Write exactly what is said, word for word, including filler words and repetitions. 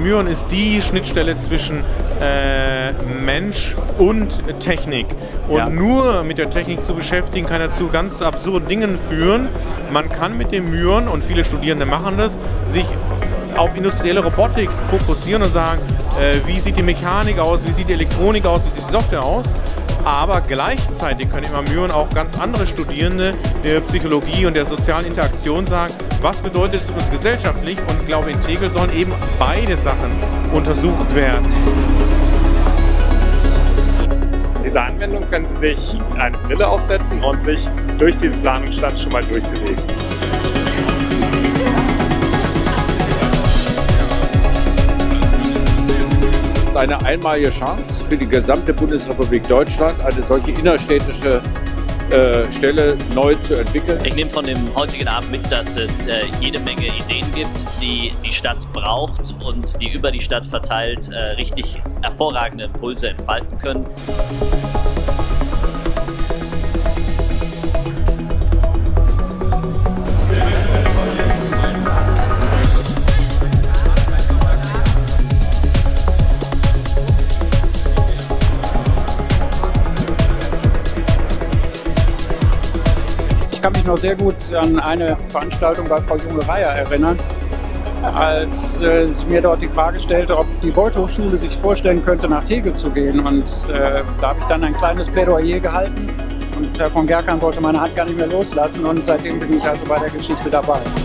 Myron ist die Schnittstelle zwischen äh, Mensch und Technik. Und ja. nur mit der Technik zu beschäftigen, kann ja zu ganz absurden Dingen führen. Man kann mit dem Myron, und viele Studierende machen das, sich auf industrielle Robotik fokussieren und sagen, äh, wie sieht die Mechanik aus, wie sieht die Elektronik aus, wie sieht die Software aus. Aber gleichzeitig können im Myron auch ganz andere Studierende der Psychologie und der sozialen Interaktion sagen, was bedeutet es für uns gesellschaftlich, und ich glaube, in Tegel sollen eben beide Sachen untersucht werden. In dieser Anwendung können Sie sich eine Brille aufsetzen und sich durch diesen Planungsstand schon mal durchbewegen. Es ist eine einmalige Chance für die gesamte Bundesrepublik Deutschland, eine solche innerstädtische äh, Stelle neu zu entwickeln. Ich nehme von dem heutigen Abend mit, dass es äh, jede Menge Ideen gibt, die die Stadt braucht und die über die Stadt verteilt äh, richtig hervorragende Impulse entfalten können. Ich kann mich noch sehr gut an eine Veranstaltung bei Frau Junge-Reier erinnern, als äh, sie mir dort die Frage stellte, ob die Beuth-Hochschule sich vorstellen könnte, nach Tegel zu gehen. Und äh, da habe ich dann ein kleines Plädoyer gehalten und Herr von Gerkan wollte meine Hand gar nicht mehr loslassen, und seitdem bin ich also bei der Geschichte dabei.